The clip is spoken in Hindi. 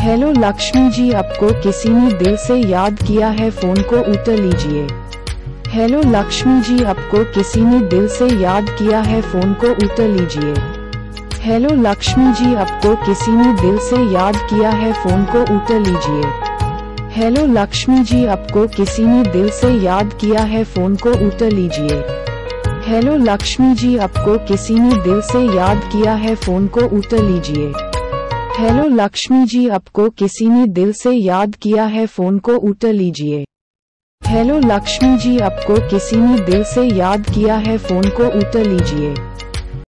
हेलो लक्ष्मी जी, आपको किसी ने दिल से याद किया है, फोन को उठा लीजिए। हेलो लक्ष्मी जी, आपको किसी ने दिल से याद किया है, फोन को उठा लीजिए। हेलो लक्ष्मी जी, आपको किसी ने दिल से याद किया है, फोन को उठा लीजिए। हेलो लक्ष्मी जी, आपको किसी ने दिल से याद किया है, फोन को उठा लीजिए। हेलो लक्ष्मी जी, आपको किसी ने दिल से याद किया है, फोन को उठा लीजिए। हेलो लक्ष्मी जी, आपको किसी ने दिल से याद किया है, फोन को उठा लीजिए। हेलो लक्ष्मी जी, आपको किसी ने दिल से याद किया है, फोन को उठा लीजिए।